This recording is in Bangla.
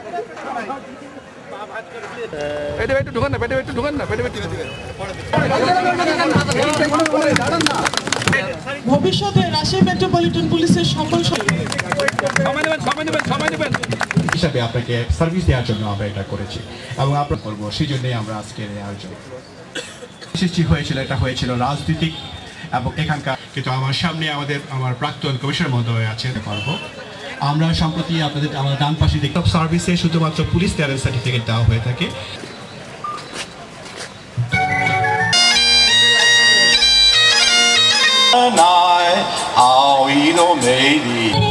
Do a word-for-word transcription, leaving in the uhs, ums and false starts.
পেটে পেটে ঢুকান না, পেটে পেটে ঢুকান না, পেটে পেটে ভবিষ্যতে রাজশাহী মেট্রোপলিটন পুলিশের সকল সময় নেবেন সময় নেবেন সময় নেবেন হিসাবে আপনাকে সার্ভিস দেওয়ার জন্য আমরা এটা করেছি এবং আমরা করবো সেই জন্যই আমরা আজকের এই আয়োজন সৃষ্টি হয়েছিল। এটা হয়েছিল রাজনৈতিক এবং এখানকার, কিন্তু আমার সামনে আমাদের আমার প্রাক্তন কমিশনার মহোদয় আছেন। পারবো আমরা সম্প্রতি আপনাদের আমার ডান পাশে দেখি সার্ভিসে শুধুমাত্র পুলিশ ক্লিয়ারেন্স সার্টিফিকেট দেওয়া হয়ে থাকে। 爱，奥义都美丽。